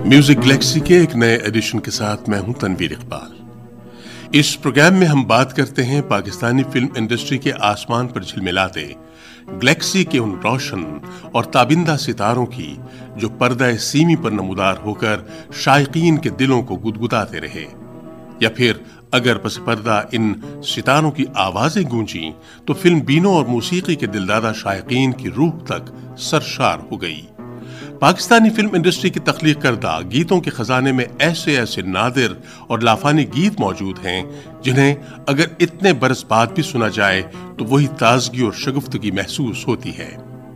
Music Galaxy के एक नए एडिशन के साथ मैं हूं तनवीर इकबाल। इस प्रोग्राम में हम बात करते हैं पाकिस्तानी फिल्म इंडस्ट्री के आसमान पर झिलमिलाते गैलेक्सी के उन रोशन और ताबिंदा सितारों की जो पर्दा सीमी पर नमूदार होकर शायकीन के दिलों को गुदगुदाते रहे, या फिर अगर पस पर्दा इन सितारों की आवाजें गूंजी तो फिल्म बीनों और मौसीकी के दिलदादा शायकीन की रूह तक सरशार हो गई। पाकिस्तानी फिल्म इंडस्ट्री की तख्लीक करदा गीतों के खजाने में ऐसे ऐसे नादिर और लाफानी गीत मौजूद हैं जिन्हें अगर इतने बरस बाद भी सुना जाए तो वही ताजगी और शगुफ्तगी महसूस होती है।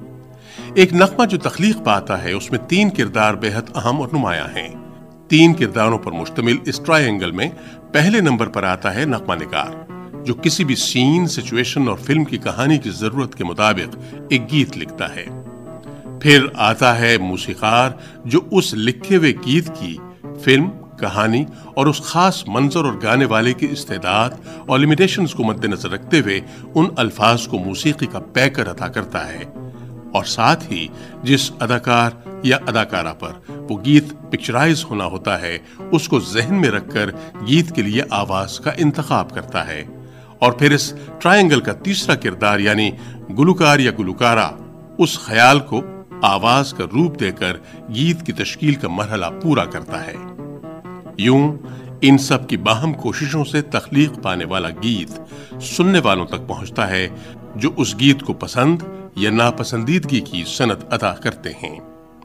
एक नगमा जो तख्लीक पाता है उसमें 3 किरदार बेहद अहम और नुमायां हैं। 3 किरदारों पर मुश्तमिल इस ट्रायंगल में पहले नंबर पर आता है नगमा निगार, जो किसी भी सीन, सिचुएशन और फिल्म की कहानी की जरूरत के मुताबिक एक गीत लिखता है। फिर आता है मूसीकार, जो उस लिखे हुए गीत की फिल्म, कहानी और उस खास मंजर और गाने वाले की इस्तेदाद और लिमिटेशंस को मद्देनजर रखते हुए उन अल्फाज को मूसीकी का पैकर अता करता है, और साथ ही जिस अदाकार या अदाकारा पर वो गीत पिक्चराइज होना होता है उसको जहन में रखकर गीत के लिए आवाज का इंतखाब करता है। और फिर इस ट्रायंगल का तीसरा किरदार यानी गुलकार या गुलकारा उस ख्याल को आवाज का रूप देकर गीत की तश्कील का मरहला पूरा करता है। यूं इन सब की बाहम कोशिशों से तख्लीक पाने वाला गीत सुनने वालों तक पहुंचता है, जो उस गीत को पसंद या नापसंदीदगी की सनत अदा करते हैं।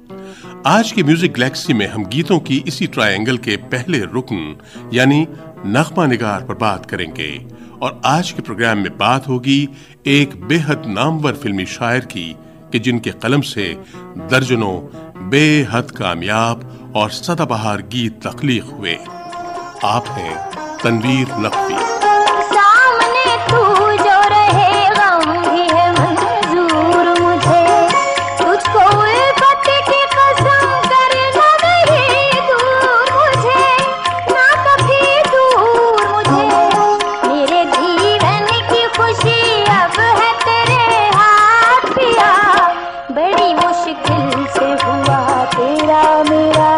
आज के म्यूजिक गैलेक्सी में हम गीतों की इसी ट्रायंगल के पहले रुकन यानी नगमा निगार पर बात करेंगे, और आज के प्रोग्राम में बात होगी एक बेहद नामवर फिल्मी शायर की कि जिनके कलम से दर्जनों बेहद कामयाब और सदाबहार गीत तख्लीक हुए। आप हैं तनवीर नकवी। सामने तू जो रहे गम भी है मंजूर मुझे, तुझको उल्फत की कसम करना नहीं दूर मुझे, ना कभी दूर मुझे। मेरे जीवन की खुशी अब है तेरे हाथ पिया, बड़ी मुश्किल से हुआ तेरा मेरा,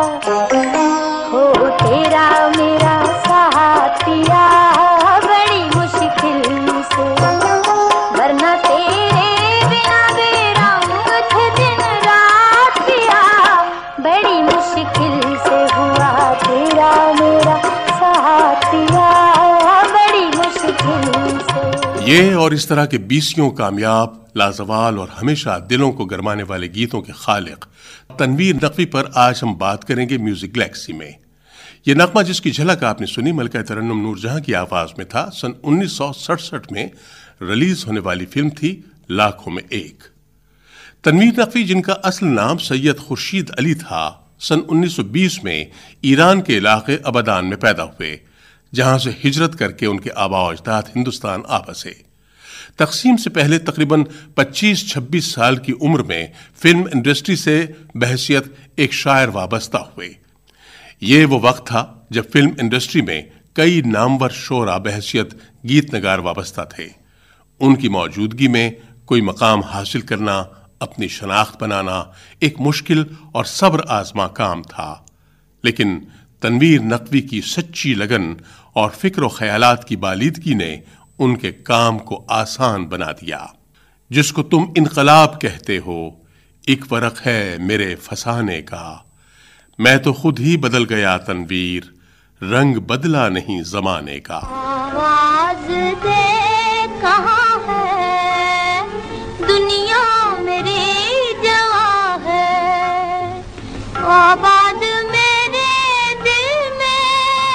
हो तेरा मेरा साथ पिया, बड़ी मुश्किल से, वरना तेरे बिना बेरंग थे दिन रात पिया, बड़ी मुश्किल से हुआ तेरा मेरा साथ पिया, बड़ी मुश्किल से। ये और इस तरह के 20 कामयाब, लाजवाल और हमेशा दिलों को गरमाने वाले गीतों के खालिक तनवीर नकवी पर आज हम बात करेंगे म्यूजिक गैलेक्सी में। यह नगमा जिसकी झलक आपने सुनी मलका तरन्नुम नूरजहां की आवाज में था, सन 1967 में रिलीज होने वाली फिल्म थी लाखों में एक। तनवीर नकवी, जिनका असल नाम सैयद खुर्शीद अली था, सन 1920 में ईरान के इलाके अबदान में पैदा हुए, जहां से हिजरत करके उनके आबा अजदाद हिंदुस्तान आ बसे। तकसीम से पहले तकरीबन 25-26 साल की उम्र में फिल्म इंडस्ट्री से बहसियत एक शायर वाबस्ता हुए। ये वो वक्त था जब फिल्म इंडस्ट्री में कई नामवर शोरा बहसियत गीत नगार वाबस्ता थे। उनकी मौजूदगी में कोई मकाम हासिल करना, अपनी शनाख्त बनाना एक मुश्किल और सब्र आजमा काम था, लेकिन तनवीर नकवी की सच्ची लगन और फिक्र और ख्यालात की बालिदगी ने उनके काम को आसान बना दिया। जिसको तुम इनकलाब कहते हो, एक फर्क है मेरे फसाने का, मैं तो खुद ही बदल गया तनवीर, रंग बदला नहीं जमाने का। आवाज दे कहाँ है, दुनिया मेरी जवां है, आबाद मेरे दिल में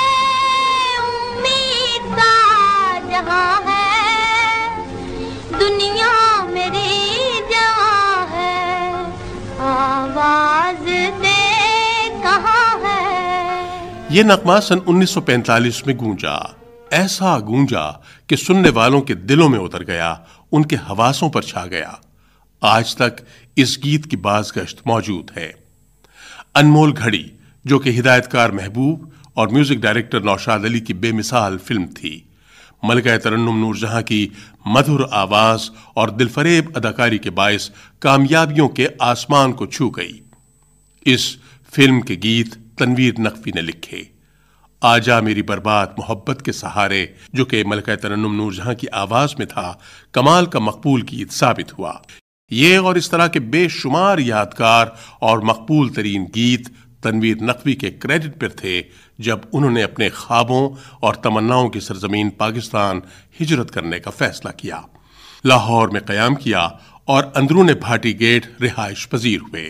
उम्मीद का जहां है, दुनिया मेरी जवां है, आवाज दे कहाँ है। ये नगमा सन 1945 में गूंजा, ऐसा गूंजा कि सुनने वालों के दिलों में उतर गया, उनके हवासों पर छा गया। आज तक इस गीत की बाज़गश्त मौजूद है। अनमोल घड़ी, जो कि हिदायतकार महबूब और म्यूजिक डायरेक्टर नौशाद अली की बेमिसाल फिल्म थी, मलका तरन्नुम नूरजहां की मधुर आवाज और दिलफरेब अदाकारी के बायस कामयाबियों के आसमान को छू गई। इस फिल्म के गीत तनवीर नकवी ने लिखे। आजा मेरी बर्बाद मोहब्बत के सहारे, जो कि मलका तरन्नुम नूरजहां की आवाज में था, कमाल का मकबूल गीत साबित हुआ। ये और इस तरह के बेशुमार यादगार और मकबूल तरीन गीत तनवीर नकवी के क्रेडिट पर थे जब उन्होंने अपने ख्वाबों और तमन्नाओं की सरजमीन पाकिस्तान हिजरत करने का फैसला किया, लाहौर में कयाम किया और अंदरूने भाटी गेट रिहाइश पजीर हुए।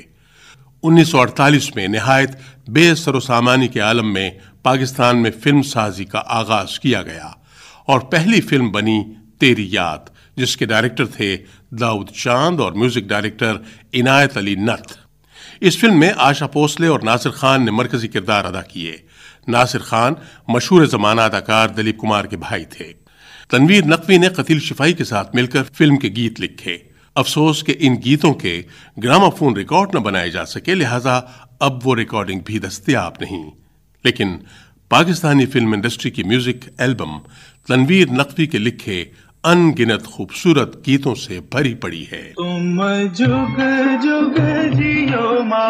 1948 में निहायत बेसरोसामानी के आलम में पाकिस्तान में फिल्म साजी का आगाज किया गया और पहली फिल्म बनी तेरी याद, जिसके डायरेक्टर थे दाऊद चांद और म्यूजिक डायरेक्टर इनायत अली नथ। इस फिल्म में आशा भोसले और नासिर खान ने मरकजी किरदार अदा किए। नासिर खान मशहूर जमाना अदाकार दिलीप कुमार के भाई थे। तनवीर नकवी ने कतील शिफाई के साथ मिलकर फिल्म के गीत लिखे। अफसोस कि इन गीतों के ग्रामाफोन रिकॉर्ड न बनाए जा सके, लिहाजा अब वो रिकॉर्डिंग भी दस्तयाब नहीं। लेकिन पाकिस्तानी फिल्म इंडस्ट्री की म्यूजिक एल्बम तनवीर नकवी के लिखे अनगिनत खूबसूरत गीतों से भरी पड़ी है। तुम जुग जुग जियो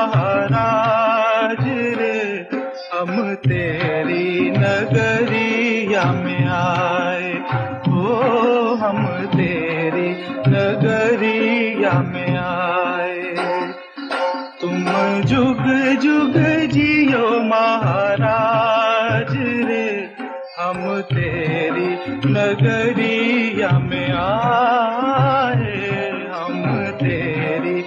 महाराज रे, हम तेरी नगरिया में आए हो, हम तेरी नगरिया में आए। तुम जुग जुग जियो महाराज रे, हम तेरी नगरिया में आए, हम तेरी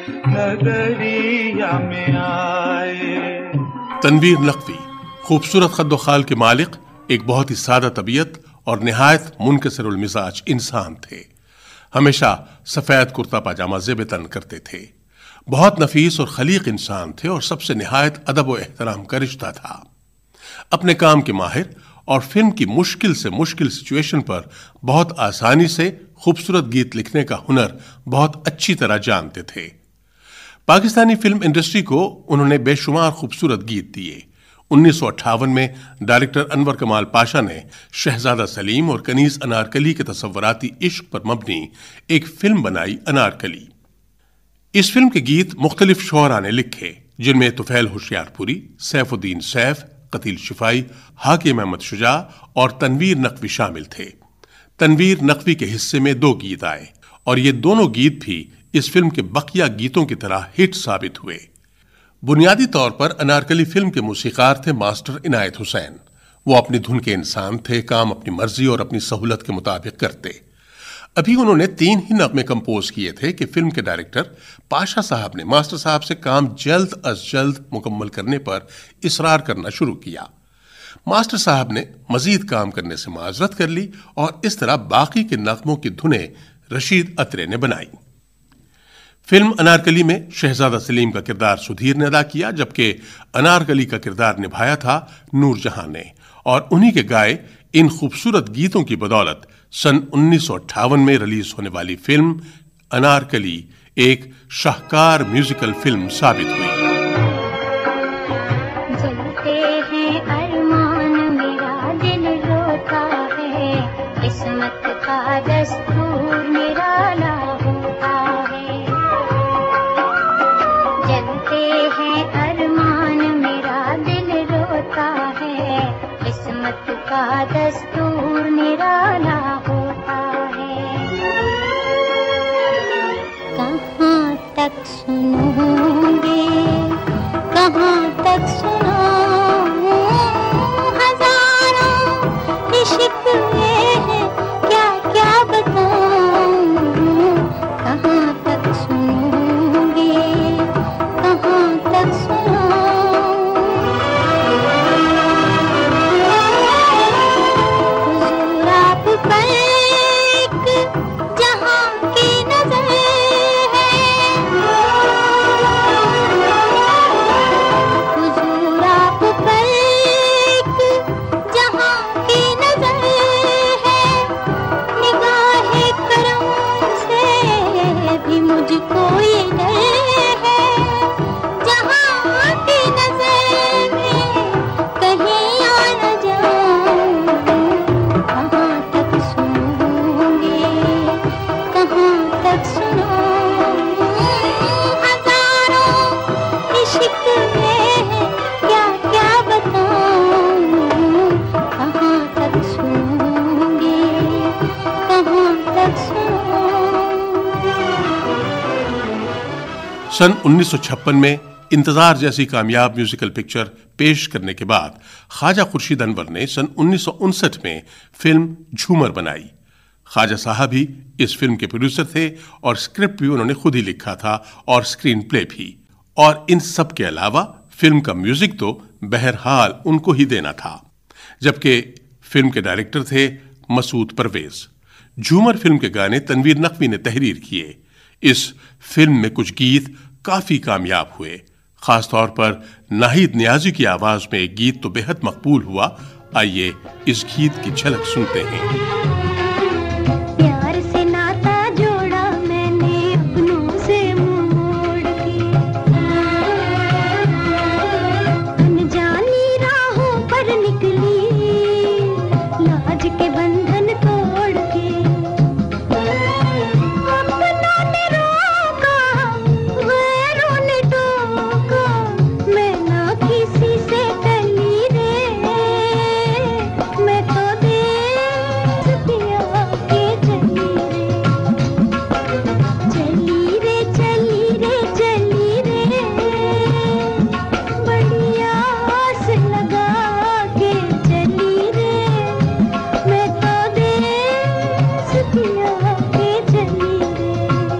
नगरिया में आए। तनवीर नकवी खूबसूरत खद्दोखाल के मालिक, एक बहुत ही सादा तबीयत और निहायत मुनकसरुल मिजाज इंसान थे। हमेशा सफेद कुर्ता पाजामा ज़ेब तन करते थे। बहुत नफीस और खलीक इंसान थे और सबसे निहायत अदब और एहतराम का रिश्ता था। अपने काम के माहिर और फिल्म की मुश्किल से मुश्किल सिचुएशन पर बहुत आसानी से खूबसूरत गीत लिखने का हुनर बहुत अच्छी तरह जानते थे। पाकिस्तानी फिल्म इंडस्ट्री को उन्होंने बेशुमार खूबसूरत गीत दिए। 1958 में डायरेक्टर अनवर कमाल पाशा ने शहजादा सलीम और कनीज अनारकली के तसव्वुराती इश्क पर मबनी एक फिल्म बनाई, अनारकली। इस फिल्म के गीत मुख्तलिफ शोरा ने लिखे, जिनमें तुफैल होशियारपुरी, सैफुद्दीन सैफ, कतील शिफाई, हाकिम अहमद शुजा और तनवीर नकवी शामिल थे। तनवीर नकवी के हिस्से में 2 गीत आए और ये दोनों गीत भी इस फिल्म के बकिया गीतों की तरह हिट साबित हुए। बुनियादी तौर पर अनारकली फिल्म के मूसीकार थे मास्टर इनायत हुसैन। वो अपनी धुन के इंसान थे, काम अपनी मर्जी और अपनी सहूलत के मुताबिक करते। अभी उन्होंने 3 ही नगमे कंपोज किए थे कि फिल्म के डायरेक्टर पाशा साहब ने मास्टर साहब से काम जल्द अज जल्द मुकम्मल करने पर इसरार करना शुरू किया। मास्टर साहब ने मजीद काम करने से माजरत कर ली और इस तरह बाकी के नगमों की धुनें रशीद अत्रे ने बनाई। फिल्म अनारकली में शहजादा सलीम का किरदार सुधीर ने अदा किया, जबकि अनारकली का किरदार निभाया था नूरजहां ने। और उन्हीं के गाए इन खूबसूरत गीतों की बदौलत सन 1958 में रिलीज होने वाली फिल्म अनारकली एक शाहकार म्यूजिकल फिल्म साबित हुई। जलते हैं अरमान, मेरा दिल रोता है, किस्मत का दस्तूर निराला होता है। जलते हैं अरमान, मेरा दिल रोता है, किस्मत का दस्तूर निराला होता है। कहाँ तक सुनोगे, कहाँ तक सुनाऊं, हजारों शिकवे हैं, क्या क्या बताऊं। कहाँ तक सुनोगे, कहाँ तक सुनाऊं। हुजूर आप पर एक जहां की नजर है, सन 1956 में इंतजार जैसी कामयाब म्यूजिकल पिक्चर पेश करने के बाद ख्वाजा खुर्शीद अनवर ने सन 1959 में फिल्म झूमर बनाई। ख्वाजा साहब ही इस फिल्म के प्रोड्यूसर थे और स्क्रिप्ट भी उन्होंने खुद ही लिखा था और स्क्रीन प्ले भी। और इन सब के अलावा फिल्म का म्यूजिक तो बहरहाल उनको ही देना था, जबकि फिल्म के डायरेक्टर थे मसूद परवेज। झूमर फिल्म के गाने तनवीर नकवी ने तहरीर किए। इस फिल्म में कुछ गीत काफी कामयाब हुए, खासतौर पर नाहिद नियाजी की आवाज में एक गीत तो बेहद मकबूल हुआ। आइए इस गीत की झलक सुनते हैं। प्यार से नाता जोड़ा मैंने अपनों से मुंह मोड़ के, अनजानी राहों पर निकली लाज के बंधन तोड़ के। अपनों ने रोका गैरों ने टोका, मैं ना किसी से टली रे, मैं तो देश पिया के चली रे, चली रे, चली रे, चली रे, बड़ी आस लगा के चली रे, मैं तो देश पिया के चली रे।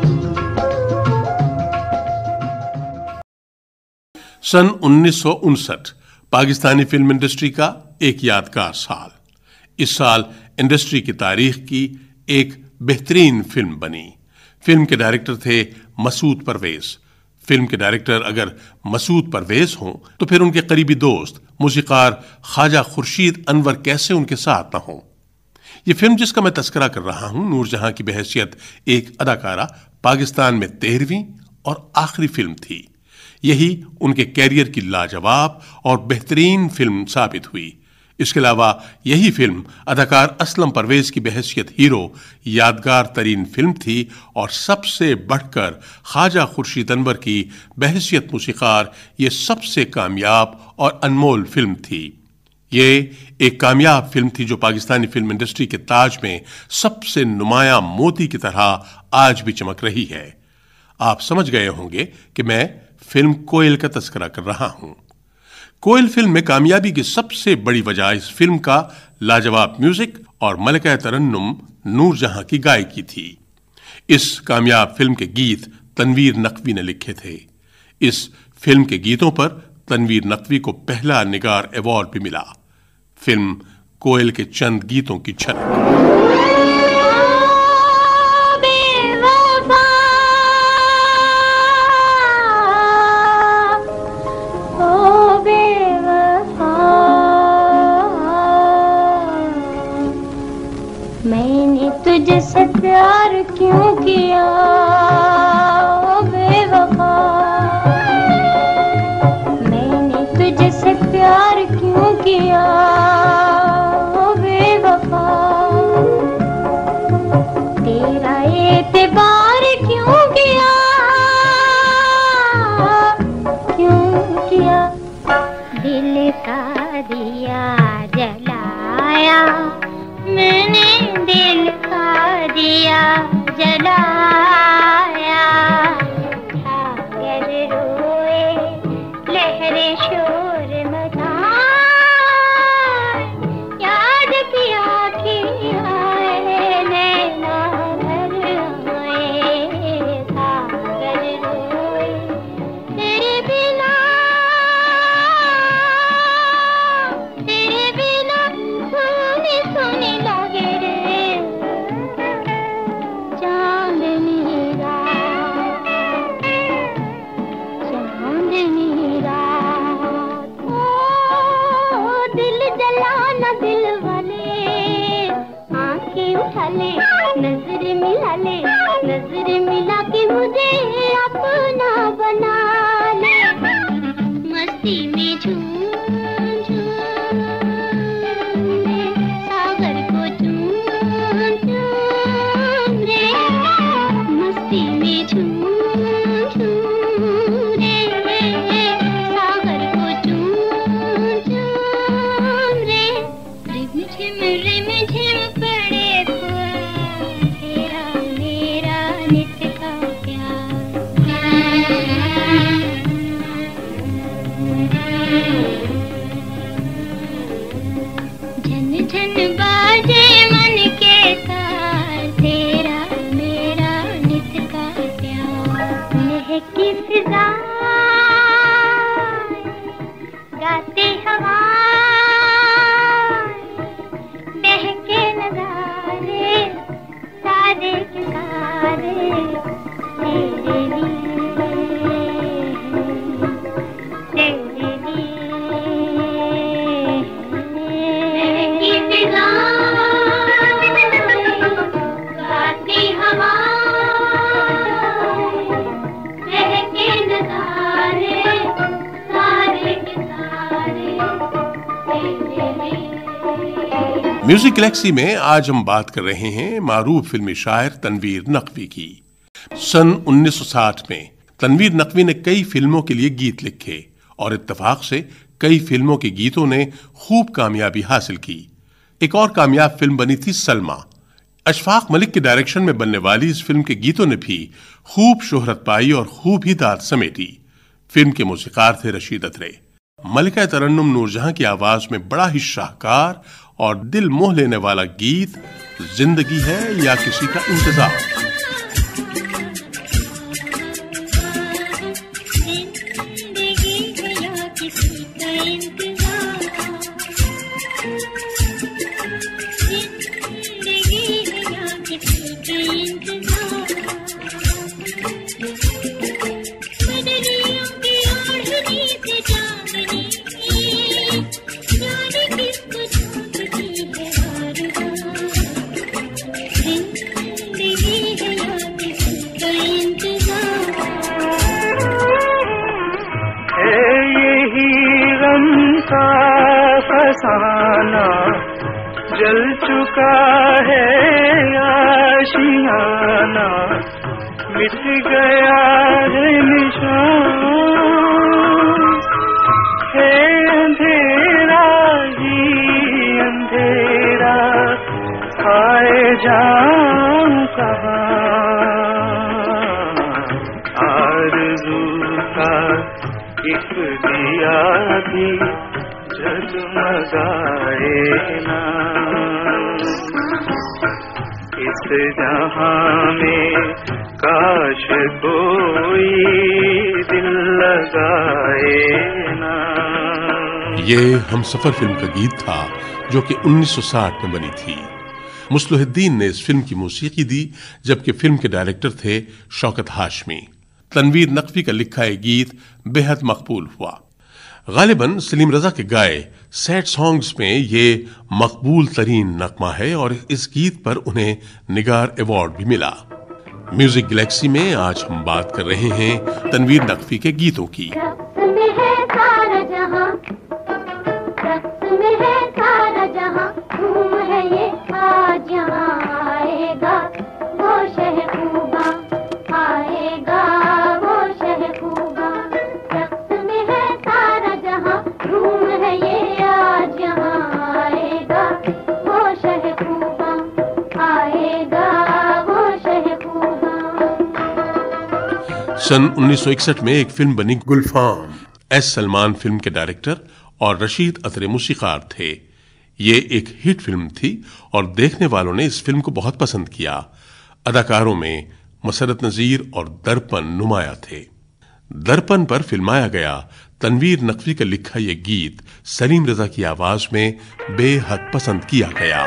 सन 1959 पाकिस्तानी फिल्म इंडस्ट्री का एक यादगार साल। इस साल इंडस्ट्री की तारीख की एक बेहतरीन फिल्म बनी। फिल्म के डायरेक्टर थे मसूद परवेज। फिल्म के डायरेक्टर अगर मसूद परवेज हों तो फिर उनके करीबी दोस्त मूसीकार ख्वाजा खुर्शीद अनवर कैसे उनके साथ न हों। यह फिल्म जिसका मैं तस्करा कर रहा हूं, नूरजहां की बहैसियत एक अदाकारा पाकिस्तान में 13वीं और आखिरी फिल्म थी। यही उनके कैरियर की लाजवाब और बेहतरीन फिल्म साबित हुई। इसके अलावा यही फिल्म अदाकार असलम परवेज की बहैसियत हीरो यादगार तरीन फिल्म थी और सबसे बढ़कर ख्वाजा खुर्शीद अनवर की बहैसियत मूसीकार ये सबसे कामयाब और अनमोल फिल्म थी। ये एक कामयाब फिल्म थी जो पाकिस्तानी फिल्म इंडस्ट्री के ताज में सबसे नुमाया मोती की तरह आज भी चमक रही है। आप समझ गए होंगे कि मैं फिल्म कोयल का तस्करा कर रहा हूं। कोयल फिल्म में कामयाबी की सबसे बड़ी वजह इस फिल्म का लाजवाब म्यूजिक और मलका तरन्नुम नूरजहां की गायकी थी। इस कामयाब फिल्म के गीत तनवीर नकवी ने लिखे थे। इस फिल्म के गीतों पर तनवीर नकवी को पहला निगार अवार्ड भी मिला। फिल्म कोयल के चंद गीतों की झलक। मैंने तुझसे प्यार क्यों किया ओ बेवफा, मैंने तुझसे प्यार क्यों किया ओ बेवफा, तेरा एतबार क्यों किया, क्यों किया, दिल का दिया जलाया मैंने, दिल का दिया जलाया, सागर रोए लहरें शोर मचाए, याद किया नैना भर आए, सागर रोए तेरे बिना सुनी सुनी लगे रे, चांदनी रात, चांदनी रात, ओ दिल जलाना दिल वाले, आंखें उठा ले नजर मिला ले, नजर मिला के मुझे अपना बना ले, मस्ती में झूम सागर को चूम चूम रे, मस्ती में झूम झूम रे, सागर को चूम चूम रे, रिम झिम पड़े तेरा मेरा नित का प्यार, फिजा गाती हवा बहके नजारे सारे के सारे तेरे म्यूजिक गैलेक्सी में आज हम बात कर रहे हैं मारूफ फिल्मी शायर तनवीर नकवी की। सन 1960 में तनवीर नकवी ने कई फिल्मों के लिए गीत लिखे और इत्तेफाक से कई फिल्मों के गीतों ने खूब कामयाबी हासिल की। एक और कामयाब फिल्म बनी थी सलमा। अशफाक मलिक के डायरेक्शन में बनने वाली इस फिल्म के गीतों ने भी खूब शोहरत पाई और खूब ही दाद समेटी। फिल्म के मौसीकार थे रशीद अतरे। मलिका तरन्नुम नूरजहां की आवाज में बड़ा ही शाहकार और दिल मोह लेने वाला गीत जिंदगी है या किसी का इंतजार। फसाना जल चुका है आशियाना, मिट गया है निशान, है अंधेरा ही अंधेरा, आए जाऊं कहाँ, आरज़ू का एक दिया भी जगमगाए ना, इस जहां में काश कोई दिल लगाए ना। ये हम सफर फिल्म का गीत था जो कि 1960 में बनी थी। मुस्लिहुद्दीन ने इस फिल्म की मौसीकी दी, जबकि फिल्म के डायरेक्टर थे शौकत हाशमी। तनवीर नकवी का लिखा ये गीत बेहद मकबूल हुआ। गालिबन सलीम रजा के गाए सैड सॉन्ग्स में ये मकबूल तरीन नगमा है और इस गीत पर उन्हें निगार अवार्ड भी मिला। म्यूजिक गैलेक्सी में आज हम बात कर रहे हैं तनवीर नकवी के गीतों की। सन 1961 में एक फिल्म बनी गुलफाम। एस सलमान फिल्म के डायरेक्टर और रशीद अतरे मूसीकार थे। ये एक हिट फिल्म थी और देखने वालों ने इस फिल्म को बहुत पसंद किया। अदाकारों में मसरत नजीर और दर्पण नुमाया थे। दर्पण पर फिल्माया गया तनवीर नकवी का लिखा यह गीत सलीम रजा की आवाज में बेहद पसंद किया गया।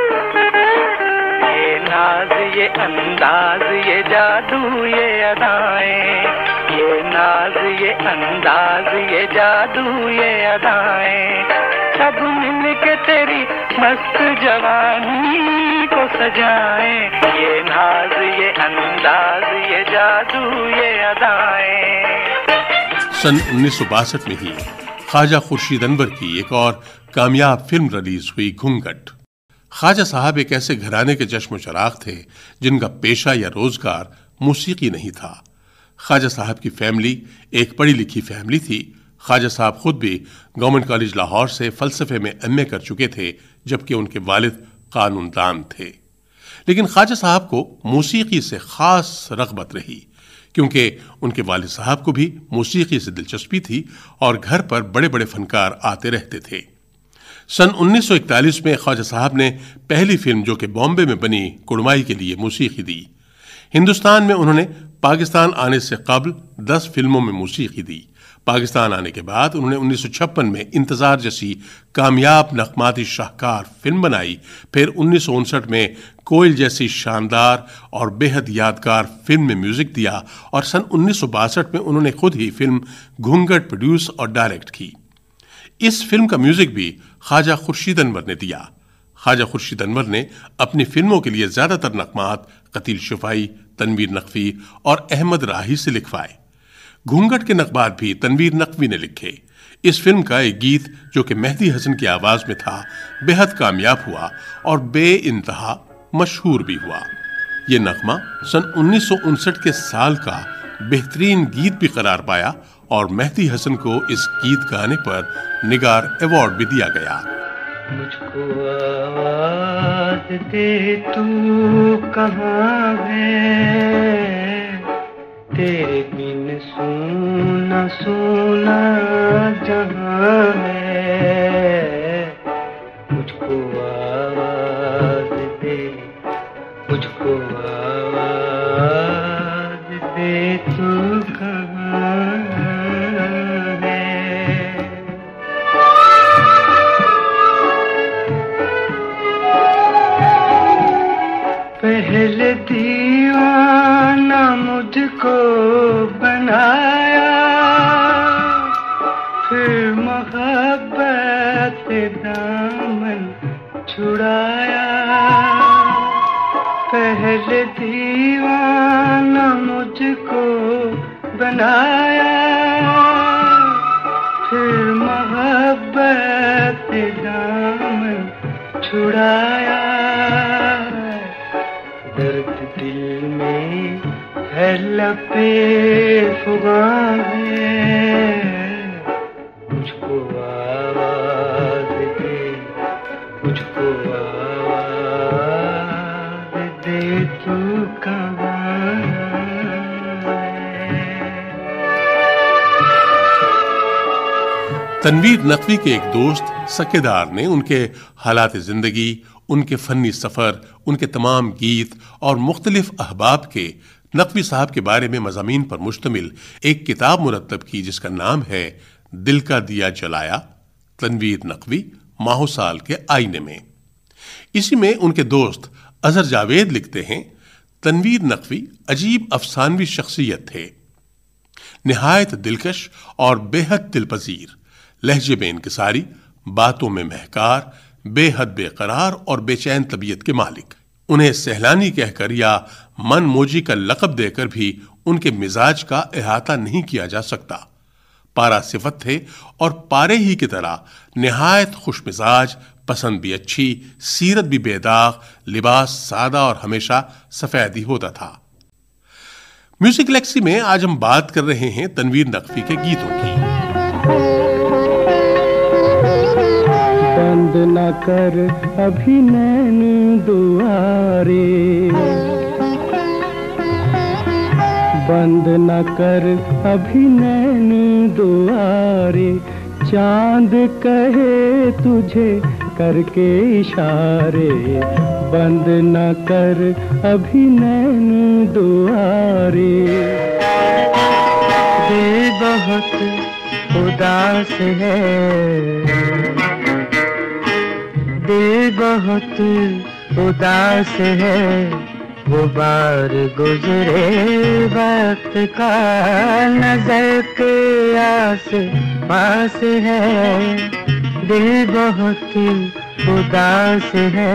नाज ये अंदाज ये जादू ये अदाएं, ये नाज ये अंदाज ये जादू ये अदाएं, सब मिलके तेरी मस्त जवानी को सजाएं, ये नाज ये अंदाज ये जादू ये अदाएं। सन 1962 में ही ख्वाजा खुर्शीद अनवर की एक और कामयाब फिल्म रिलीज हुई घूंघट। ख्वाजा साहब एक ऐसे घराने के चश्म चराग थे जिनका पेशा या रोजगार मौसीकी नहीं था। ख्वाजा साहब की फैमिली एक पढ़ी लिखी फैमिली थी। ख्वाजा साहब खुद भी गवर्नमेंट कॉलेज लाहौर से फलसफे में एमए कर चुके थे, जबकि उनके वालिद कानूनदान थे। लेकिन ख्वाजा साहब को मौसीकी से खास रग़बत रही, क्योंकि उनके वालिद साहब को भी मौसीकी से दिलचस्पी थी और घर पर बड़े बड़े फनकार आते रहते थे। सन 1941 में ख्वाजा साहब ने पहली फिल्म जो कि बॉम्बे में बनी कुड़माई के लिए मौसीकी दी। हिंदुस्तान में उन्होंने पाकिस्तान आने से कबल 10 फिल्मों में मौसीकी दी। पाकिस्तान आने के बाद उन्होंने 1956 में इंतजार जैसी कामयाब नगमाती शाहकार फिल्म बनाई। फिर 1959 में कोयल जैसी शानदार और बेहद यादगार फिल्म में म्यूजिक दिया और सन 1962 में उन्होंने खुद ही फिल्म घूंघट प्रोड्यूस और डायरेक्ट की। इस फिल्म का म्यूजिक भी ख्वाजा खुर्शीद अनवर ने दिया। ख्वाजा खुर्शीद अनवर ने अपनी फिल्मों के लिए ज्यादातर नगमात कतील शिफाई, तनवीर नकवी और अहमद राही से लिखवाए। घूंघट के नगमात भी तनवीर नकवी ने लिखे। इस फिल्म का एक गीत जो कि मेहदी हसन की आवाज में था बेहद कामयाब हुआ और बेइंतहा मशहूर भी हुआ। ये नगमा सन 1959 के साल का बेहतरीन गीत भी करार पाया और मेहदी हसन को इस गीत गाने पर निगार अवार्ड भी दिया गया। मुझको आवाज दे तू कहाँ है, तेरे बिन सुना सुना जहाँ है। मुझको आवाज दे, मुझको आवाज दे तू कहाँ है। पहले दीवाना मुझको बनाया, फिर मोहब्बत दामन छुड़ाया। पहले दीवाना मुझको बनाया, फिर मोहब्बत दामन छुड़ाया। दर्द दिल में है लपे फुगां है, मुझको आवाज दे, मुझको आवाज दे तू कहाँ है। तनवीर नकवी के एक दोस्त सकेदार ने उनके हालात जिंदगी, उनके फनी सफर, उनके तमाम गीत और मुख्तलिफ अहबाब के नकवी साहब के बारे में मज़ामीन पर मुश्तमिल एक किताब मुरत्तब की जिसका नाम है दिल का दिया जलाया, तनवीर नकवी माहौसाल के आईने में। इसी में उनके दोस्त अजहर जावेद लिखते हैं, तनवीर नकवी अजीब अफसानवी शख्सियत थे, निहायत दिलकश और बेहद दिलपजीर, लहजे में इनकिसारी, बातों में महकार, बेहद बेकरार और बेचैन तबीयत के मालिक। उन्हें सहलानी कहकर या मन मोजी का लक़ब देकर भी उनके मिजाज का अहाता नहीं किया जा सकता। पारा सिफत थे और पारे ही की तरह निहायत खुश मिजाज, पसंद भी अच्छी, सीरत भी बेदाग, लिबास सादा और हमेशा सफेद ही होता था। म्यूजिक गैलेक्सी में आज हम बात कर रहे हैं तनवीर नकवी के गीतों की। बंद न कर अभी नैन दुआरे, बंद न कर अभी नैन दुआरे, चांद कहे तुझे करके इशारे। बंद न कर अभी नैन दुआरे। दिल बहुत उदास है, दिल बहुत उदास है, वो बार गुजरे वक्त का नजर के आस पास है। दिल बहुत उदास है।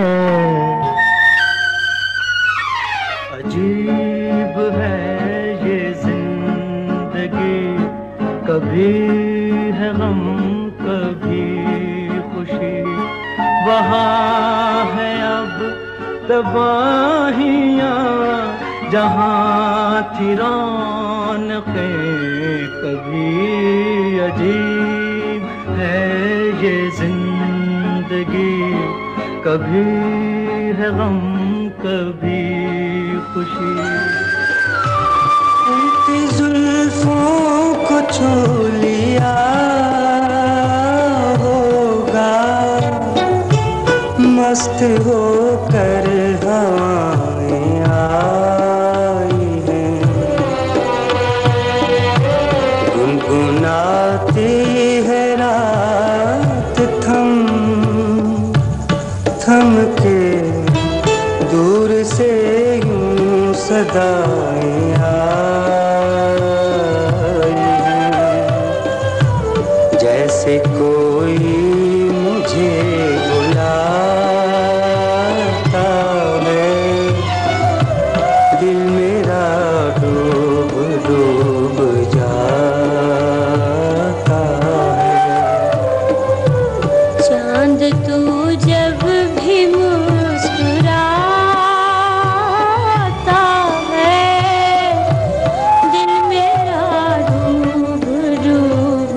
अजीब है ये जिंदगी, कभी है गम कभी खुशी। वहाँ है अब तबाहियाँ जहाँ थी रौनक़ें कभी। अजीब है ये जिंदगी, कभी है गम कभी खुशी। उनकी जुल्फों को छू लिया होगा, मस्त होकर हवाएं आई सदाएं आई हैं, जैसे कोई मुझे बुलाता है, दिल मेरा डूब डूब जाता है। चांद तू जब भी मुस्कुराता है, दिल मेरा डूब डूब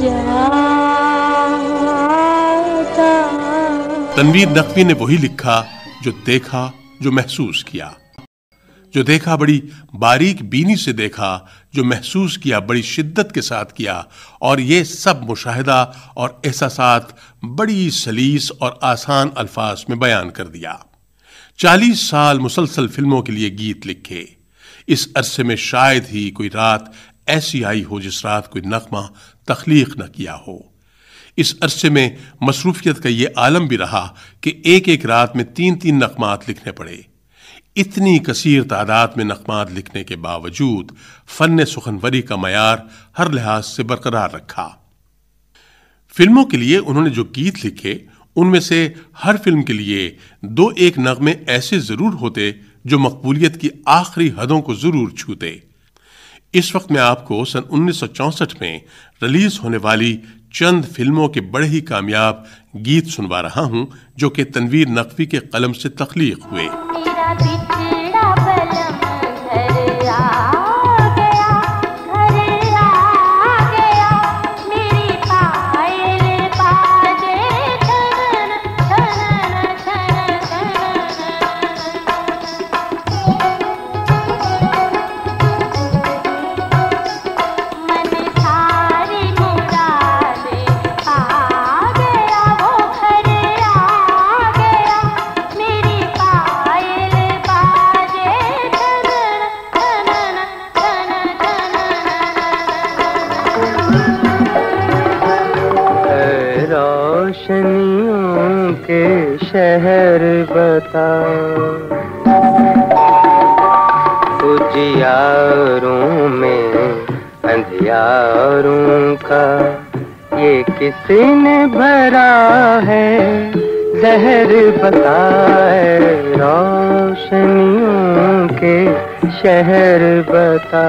जाता। तनवीर नकवी ने वही लिखा जो देखा, जो महसूस किया। जो देखा बड़ी बारीक बीनी से देखा, जो महसूस किया बड़ी शिद्दत के साथ किया, और ये सब मुशाहिदा और एहसासात बड़ी सलीस और आसान अल्फाज में बयान कर दिया। 40 साल मुसलसल फिल्मों के लिए गीत लिखे। इस अरसे में शायद ही कोई रात ऐसी आई हो जिस रात कोई नगमा तख्लीक न किया हो। इस अरसे में मसरूफियत का ये आलम भी रहा कि एक एक रात में 3-3 नगमात लिखने पड़े। इतनी कसीर तादाद में नगमात लिखने के बावजूद फन सुखनवरी का मयार हर लिहाज से बरकरार रखा। फिल्मों के लिए उन्होंने जो गीत लिखे, उनमें से हर फिल्म के लिए 2-1 नगमे ऐसे जरूर होते जो मकबूलियत की आखिरी हदों को जरूर छूते। इस वक्त मैं आपको सन 1964 में रिलीज होने वाली चंद फिल्मों के बड़े ही कामयाब गीत सुनवा रहा हूं, जो कि तनवीर नकवी के कलम से तख्लीक हुए। मेरा बिछड़ा बलम घर आ गया, घर आ गया, मेरी पायल बाजे ठनन ठनन ठनन मन सारी मुरादे आ गया, वो घर आ गया, मेरी पायल बाजे ठनन ठनन है रोशनियों के शहर बता, उजियारों में अंधियारों का ये किसने भरा है जहर बता, है रोशनियों के शहर बता।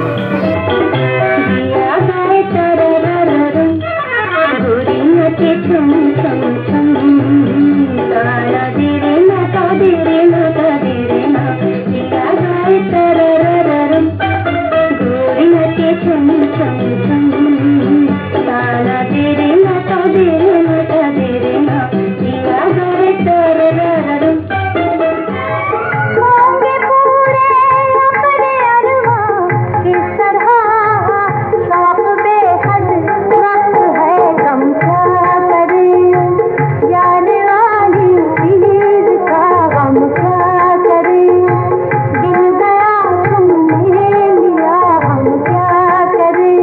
दिया गाए तररररम, गोरी नचे छम छम छम, तारा धीरे ना ता धीरे ना ता धीरे ना। दिया गाए तररररम, गोरी नचे छम छम छम, तारा धीरे ना ता धीरे ना ता धीरे ना। दिया गाए तररररम, होंगे पूरे अपने अरमान किस तरह, शौक बेहद वक्त है गम क्या करें, जाने वाली चीज का गम क्या करें, दिल गया तुमने लिया हम क्या करें।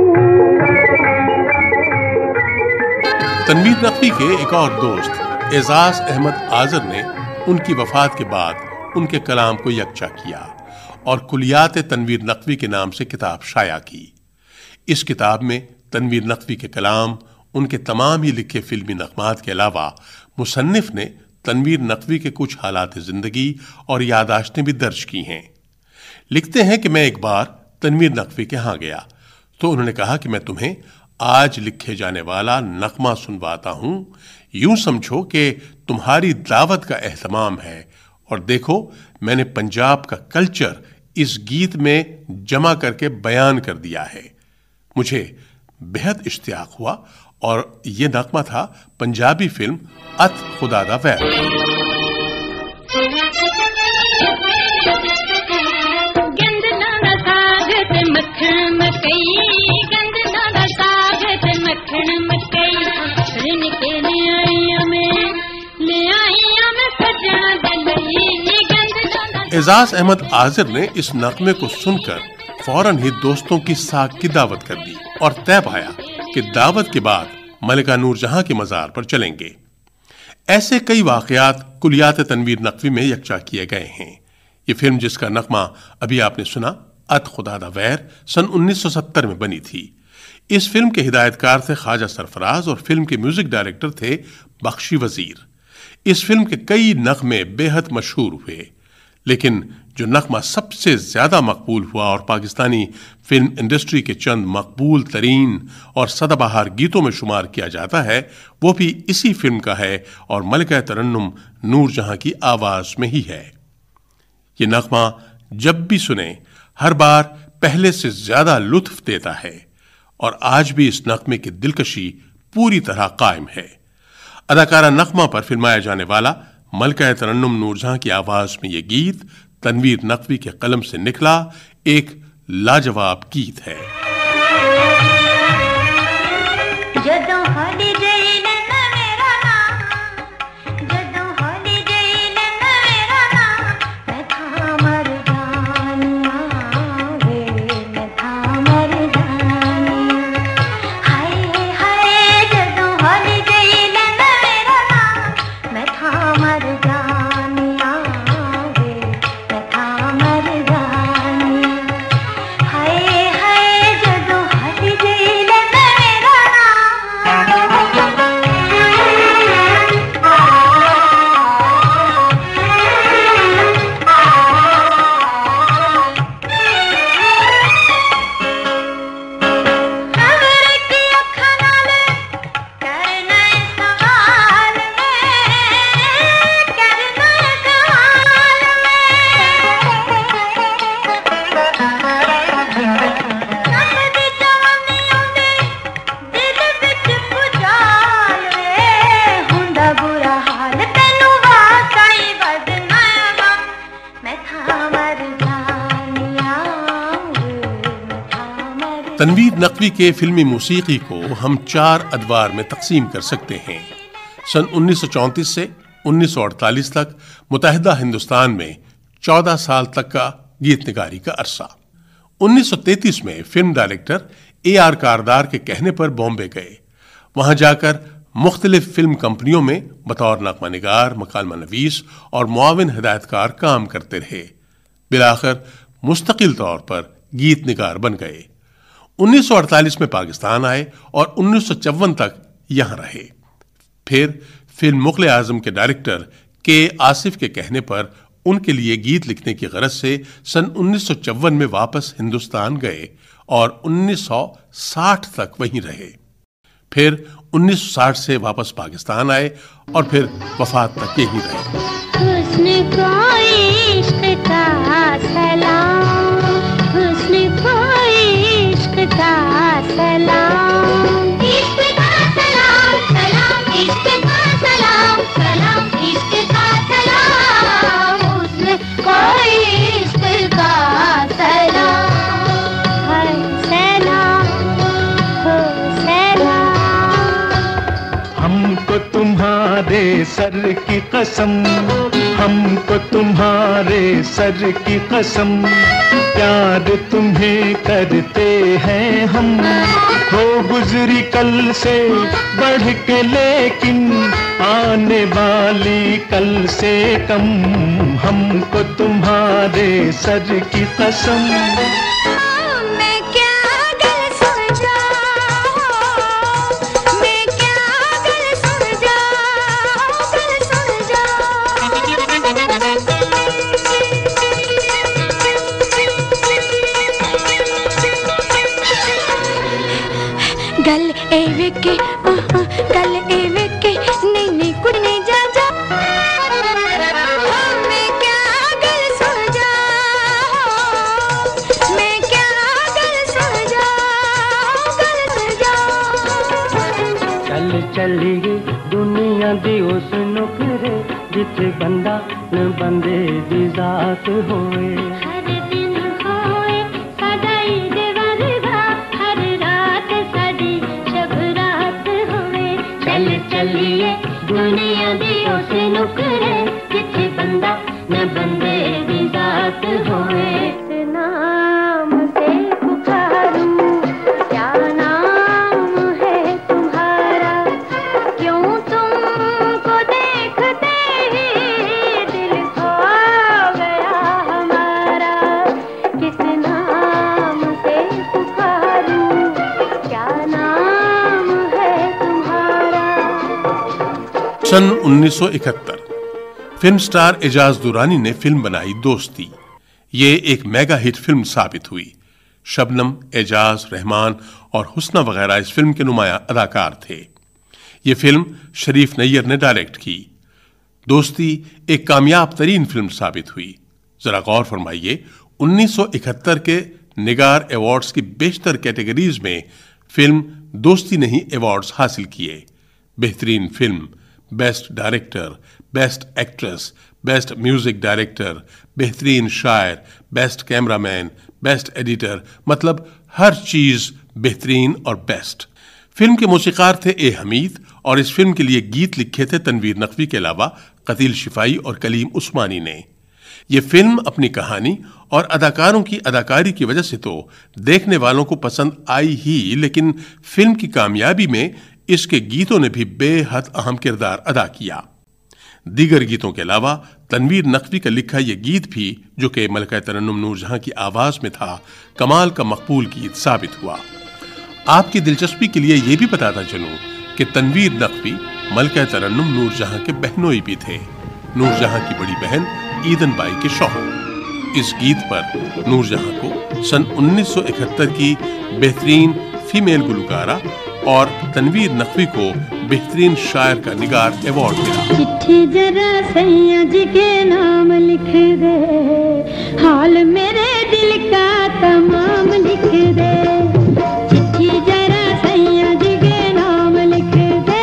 तनवीर नकवी के एक और दोस्त एजाज अहमद आजर ने उनकी वफात के बाद उनके कलाम को यकजा किया और कुलियात तनवीर नकवी के नाम से किताब शाया की। इस किताब में तनवीर नकवी के कलाम, उनके तमाम ही लिखे फिल्मी नगमात के अलावा मुसन्निफ ने तनवीर नकवी के कुछ हालात जिंदगी और यादाश्तें भी दर्ज की हैं। लिखते हैं कि मैं एक बार तनवीर नकवी के यहाँ गया तो उन्होंने कहा कि मैं तुम्हें आज लिखे जाने वाला नगमा सुनवाता हूं, यूं समझो कि तुम्हारी दावत का एहतमाम है, और देखो मैंने पंजाब का कल्चर इस गीत में जमा करके बयान कर दिया है। मुझे बेहद इश्तियाक हुआ और ये नगमा था पंजाबी फिल्म अत खुदा दा वैर। एजाज अहमद आजिर ने इस नगमे को सुनकर फौरन ही दोस्तों की साख की दावत कर दी और तय पाया कि दावत के बाद मलिका नूरजहां के मजार पर चलेंगे। ऐसे कई वाकयात कुलियात तनवीर नकवी में यकजा किए गए हैं। ये फिल्म जिसका नगमा अभी आपने सुना, अत खुदादा वैर, सन 1970 में बनी थी। इस फिल्म के हिदायतकार थे ख्वाजा सरफराज और फिल्म के म्यूजिक डायरेक्टर थे बख्शी वजीर। इस फिल्म के कई नगमे बेहद मशहूर हुए, लेकिन जो नगमा सबसे ज्यादा मकबूल हुआ और पाकिस्तानी फिल्म इंडस्ट्री के चंद मकबूल तरीन और सदाबहार गीतों में शुमार किया जाता है, वो भी इसी फिल्म का है और मलिका तरन्नुम नूरजहां की आवाज में ही है। ये नगमा जब भी सुने हर बार पहले से ज्यादा लुत्फ देता है और आज भी इस नगमे की दिलकशी पूरी तरह कायम है। अदाकारा नगमा पर फिल्माया जाने वाला मलिका तरन्नुम नूरजहां की आवाज में यह गीत तनवीर नकवी के कलम से निकला एक लाजवाब गीत है। तनवीर नकवी के फिल्मी मौसीकी को हम 4 अदवार में तकसीम कर सकते हैं। सन 1934 से 1948 तक मुतहदा हिंदुस्तान में 14 साल तक का गीत निगारी का अरसा। 1933 में फिल्म डायरेक्टर AR कारदार के कहने पर बॉम्बे गए। वहां जाकर मुख्तलिफ फिल्म कंपनियों में बतौर नगमा निगार, मकालमा नवीस और मुआविन हिदायतकार काम करते रहे। बिलाखिर मुस्तकिल तौर पर गीत निगार बन गए। 1948 में पाकिस्तान आए और 1954 तक यहां रहे। फिर फिल्म मुग़ल आज़म के डायरेक्टर के आसिफ के कहने पर उनके लिए गीत लिखने की गरज से सन 1954 में वापस हिंदुस्तान गए और 1960 तक वहीं रहे। फिर 1960 से वापस पाकिस्तान आए और फिर वफात तक यहीं रहे। हुस्न को इश्क का सलाम, हुस्न को इश्क का सलाम, इश्क का सलाम, सलाम इश्क का सलाम, सलाम इश्क का सलाम, हुस्न को इश्क का सलाम, हाय सलाम हो सलाम। हमको तुम्हारे सर की कसम, हमको तुम्हारे सर की कसम, प्यार तुम्हें करते हैं हम, हो गुजरी कल से बढ़ के लेकिन आने वाली कल से कम, हमको तुम्हारे सर की कसम। गल एवे के नहीं नहीं कुछ नहीं जा जा, मैं क्या गल सो जा, मैं क्या गल सो जा, गल सो जा। चल चलिए दुनिया दी उस नुकरे जिथे बंदा न बंदे दी जात होए, हर दिन होए सदाई देवरगा, हर रात सदी शब रात होए। चल चलिए दुनिया दी उस नुकरे जिथे बंदा न बंदे दी जात होए। इस नाम से पुकारूं, क्या नाम है तुम्हारा, क्यों तुमको देखते ही दिल खो गया सन 1971 फिल्म स्टार एजाज दुरानी ने फिल्म बनाई दोस्ती। ये एक मेगा हिट फिल्म साबित हुई। शबनम, एजाज, रहमान और हुस्ना वगैरह इस फिल्म के नुमाया अदाकार थे। ये फिल्म शरीफ नैयर ने डायरेक्ट की। दोस्ती एक कामयाब तरीन फिल्म साबित हुई। जरा गौर फरमाइए, 1971 के निगार अवार्ड्स की बेशतर कैटेगरीज में फिल्म दोस्ती ने ही अवार्ड्स हासिल किए। बेहतरीन film, best director, best actress, best music director, बेहतरीन शायर, बेस्ट कैमरामैन, बेस्ट एडिटर, मतलब हर चीज बेहतरीन और बेस्ट। फिल्म के मौसीकार थे ए हमीद और इस फिल्म के लिए गीत लिखे थे तनवीर नकवी के अलावा कतील शिफाई और कलीम उस्मानी ने। यह फिल्म अपनी कहानी और अदाकारों की अदाकारी की वजह से तो देखने वालों को पसंद आई ही, लेकिन फिल्म की कामयाबी में इसके गीतों ने भी बेहद अहम किरदार अदा किया। दीगर गीतों के अलावा तनवीर नकवी का लिखा यह गीत भी, जो कि मलका तरन्नुम नूरजहां की आवाज में था, कमाल का मकबूल गीत साबित हुआ। आपकी दिलचस्पी के लिए यह भी बताता चलूं कि तनवीर नकवी मलका तरन्नुम नूरजहां के बहनोई भी थे। नूरजहां की बड़ी बहन ईदन बाई के शौहर। इस गीत पर नूरजहां को सन 1971 की बेहतरीन फीमेल गुलकारा और तनवीर नकवी को बेहतरीन शायर का निगार अवार्ड मिला। चिट्ठी जरा सैया जी के नाम लिख दे, हाल मेरे दिल का तमाम लिख दे। चिट्ठी जरा सैया जी के नाम लिख दे,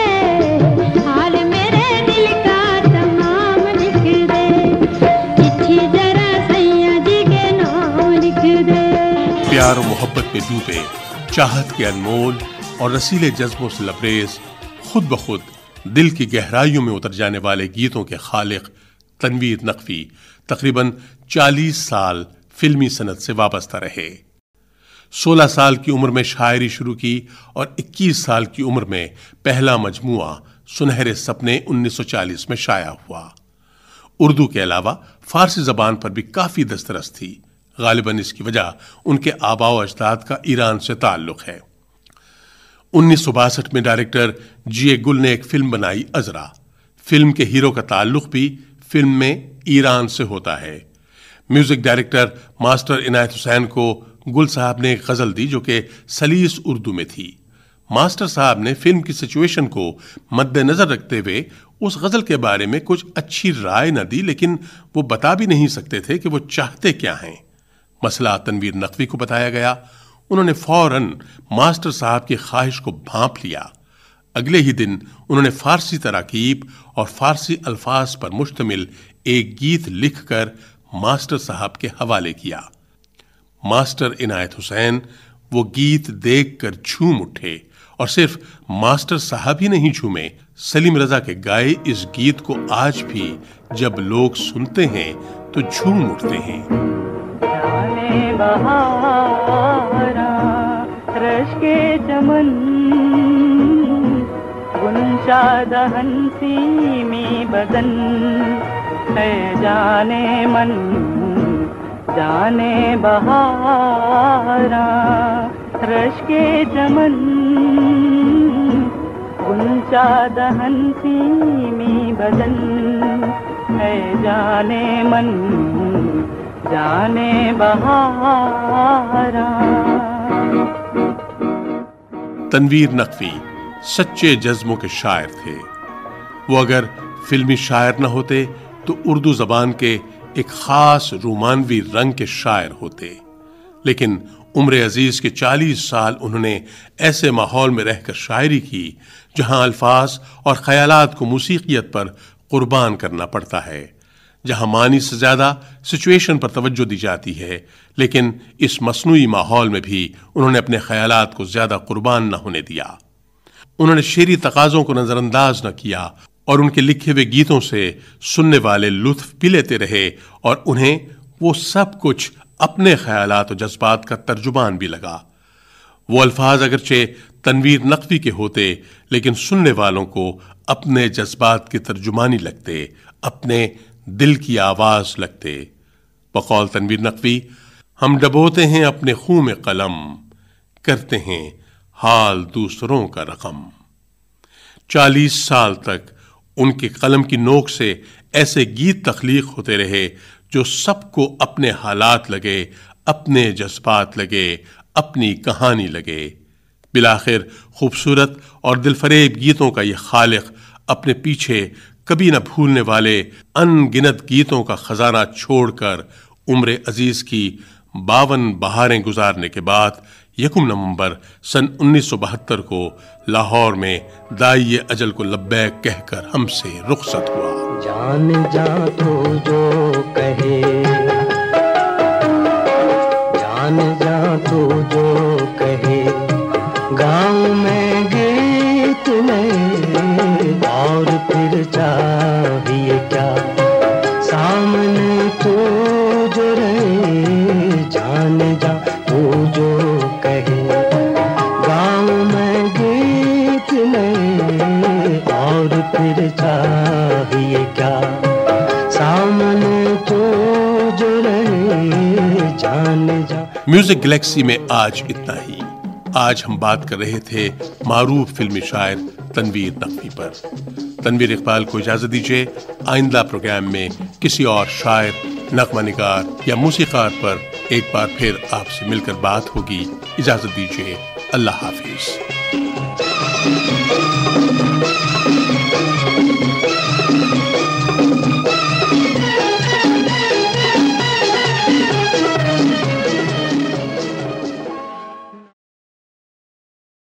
हाल मेरे दिल का तमाम लिख दे। चिट्ठी जरा सैया जी के नाम लिख दे। प्यार और मोहब्बत में डूबे, चाहत के अनमोल और रसीले जज्बों से लबरेज, खुद ब खुद दिल की गहराइयों में उतर जाने वाले गीतों के खालिक तनवीर नकवी तकरीबन 40 साल फिल्मी सनत से वाबस्ता रहे। 16 साल की उम्र में शायरी शुरू की और 21 साल की उम्र में पहला मजमुआ सुनहरे सपने 1940 में शाया हुआ। उर्दू के अलावा फारसी जबान पर भी काफी दस्तरस थी। गालिबन इसकी वजह उनके आबाओ अजदाद का ईरान से ताल्लुक है। 1962 में डायरेक्टर जी.ए. गुल ने एक फिल्म बनाई अजरा। फिल्म के हीरो का ताल्लुक भी फिल्म में ईरान से होता है। Music director master Inayat Hussain को गुल साहब ने एक गजल दी जो कि सलीस उर्दू में थी। मास्टर साहब ने फिल्म की सिचुएशन को मद्देनजर रखते हुए उस गजल के बारे में कुछ अच्छी राय न दी, लेकिन वो बता भी नहीं सकते थे कि वो चाहते क्या हैं। मसला तनवीर नकवी को बताया गया। उन्होंने फौरन मास्टर साहब की ख्वाहिश को भांप लिया। अगले ही दिन उन्होंने फारसी तराकीब और फारसी अल्फाज पर मुश्तमिल एक गीत लिखकर मास्टर साहब के हवाले किया। मास्टर इनायत हुसैन वो गीत देखकर झूम उठे और सिर्फ मास्टर साहब ही नहीं झूमे, सलीम रजा के गाए इस गीत को आज भी जब लोग सुनते हैं तो झूम उठते हैं। बहारा रश के चमन गुनशाद हंसी में बदन है, जाने मन जाने बहारा रश के चमन गुनशाद हंसी में बदन है, जाने मन जाने बहारा। तनवीर नकवी सच्चे जज्बों के शायर थे। वो अगर फिल्मी शायर न होते तो उर्दू जबान के एक खास रोमानवी रंग के शायर होते। लेकिन उम्र अजीज के 40 साल उन्होंने ऐसे माहौल में रहकर शायरी की जहां अल्फाज और ख्यालात को मूसीकियत पर कुर्बान करना पड़ता है, जहां मानी से ज्यादा सिचुएशन पर तवज्जो दी जाती है। लेकिन इस मसनूई माहौल में भी उन्होंने अपने ख्यालात को ज्यादा कुर्बान न होने दिया। उन्होंने शेरी तकाजों को नजरअंदाज न किया और उनके लिखे हुए गीतों से सुनने वाले लुत्फ भी लेते रहे और उन्हें वो सब कुछ अपने ख्यालात और जज्बात का तर्जुमान भी लगा। वो अल्फाज अगरचे तनवीर नकवी के होते, लेकिन सुनने वालों को अपने जज्बात की तर्जुमानी लगते, अपने दिल की आवाज लगते। बकौल तनवीर नकवी, हम डबोते हैं अपने खून में कलम, करते हैं हाल दूसरों का रकम। 40 साल तक उनके कलम की नोक से ऐसे गीत तख्लीक होते रहे जो सबको अपने हालात लगे, अपने जज्बात लगे, अपनी कहानी लगे। बिलाखिर खूबसूरत और दिलफरेब गीतों का यह खालिक अपने पीछे कभी न भूलने वाले अनगिनत गीतों का खजाना छोड़कर उम्र अजीज की 52 बहारें गुजारने के बाद 1 नवंबर सन 1972 को लाहौर में दाई अजल को लब्बैक कहकर हमसे रुखसत हुआ। जान जा तो जो कहे, जान जा तो जो कहे, गाँव में गीत नहीं और फिर चाहिए क्या, सामने तो जो रहे। जान जा तो जो कहे, गाँव में गीत नहीं और फिर चाहिए क्या, सामने तो जो रहे। जान जा। म्यूजिक गैलेक्सी में आज इतना ही। आज हम बात कर रहे थे मारूफ फिल्मी शायर तनवीर नकवी पर। तनवीर इकबाल को इजाजत दीजिए। आइंदा प्रोग्राम में किसी और शायर, नगमा निगार या मूसीकार पर एक बार फिर आपसे मिलकर बात होगी। इजाजत दीजिए। अल्लाह हाफिज।